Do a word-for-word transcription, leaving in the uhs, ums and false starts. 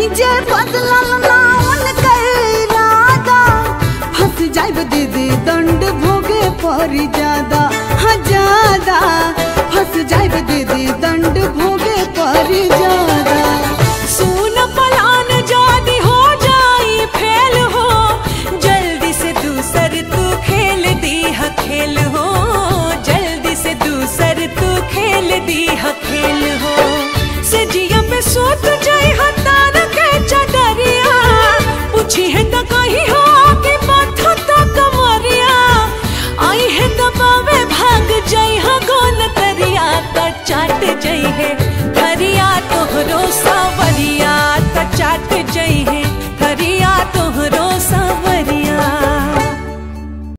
नहीं जे बदलल ना उनकर इरादा, फंस जाइब दीदी दंड भोगे पड़ी ज्यादा, हाँ ज्यादा फंस जाइब दीदी दंड भोगे पड़ी ज्यादा। सुन पलान जादी हो जाई फेल हो, जल्दी से दूसर तू खेल दी हा खेल हो, जल्दी से दूसर तू खेल दी हा खेल हो। सजिया पे सोत जाई हा तार के चदरिया, पूछी है तो कहीं हो कि माथा तो कमरिया, आई है दबावे भाग जाई हा गोन तरिया, त चाट जाई है थरिया तोहरो सावरिया, त चाट जाई है थरिया तोहरो